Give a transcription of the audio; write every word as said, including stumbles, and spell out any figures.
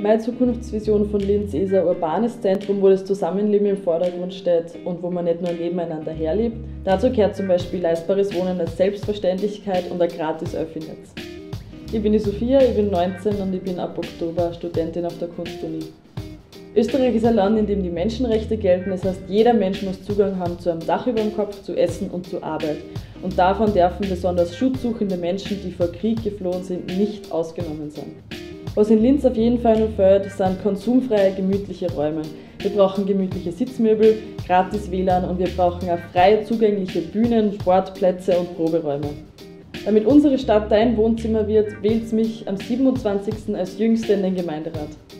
Meine Zukunftsvision von Linz ist ein urbanes Zentrum, wo das Zusammenleben im Vordergrund steht und wo man nicht nur nebeneinander herlebt. Dazu gehört zum Beispiel leistbares Wohnen als Selbstverständlichkeit und ein gratis Öffi-Netz. Ich bin die Sophia, ich bin neunzehn und ich bin ab Oktober Studentin auf der Kunstuni. Österreich ist ein Land, in dem die Menschenrechte gelten, das heißt, jeder Mensch muss Zugang haben zu einem Dach über dem Kopf, zu Essen und zu Arbeit. Und davon dürfen besonders schutzsuchende Menschen, die vor Krieg geflohen sind, nicht ausgenommen sein. Was in Linz auf jeden Fall noch fehlt, sind konsumfreie, gemütliche Räume. Wir brauchen gemütliche Sitzmöbel, gratis W L A N und wir brauchen auch frei zugängliche Bühnen, Sportplätze und Proberäume. Damit unsere Stadt dein Wohnzimmer wird, wählt's mich am siebenundzwanzigsten als Jüngste in den Gemeinderat.